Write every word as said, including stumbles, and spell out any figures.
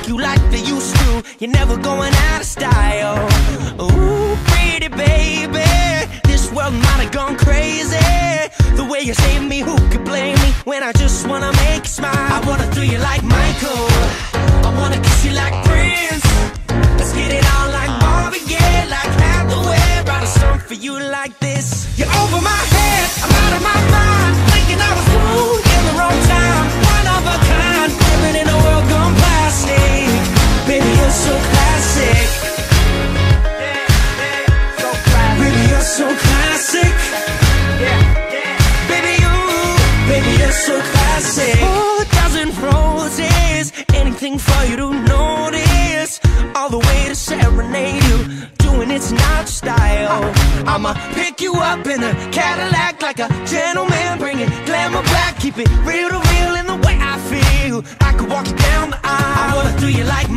like you like they used to. You're never going out of style. Ooh, pretty baby, this world might have gone crazy. The way you save me, who could blame me when I just wanna make you smile? I wanna thrill you like Michael, I wanna kiss you like Prince. Let's get it on like Marvin Gaye, like Hathaway. Write a song for you like this. You're over my head, I'm out of my mind, thinking I was cool in the wrong time. One of a kind, living in a world gone plastic. Baby, you're so classic. So classic. Baby, you're so classic. Yeah, yeah. Baby, you, baby, you're so classic. Oh, a dozen roses, anything for you to notice. All the way to serenade you, doing it's not your style. I'ma pick you up in a Cadillac like a gentleman, bring it glamour back, keep it real to real in the way I feel. I could walk you down the aisle, I wanna do you like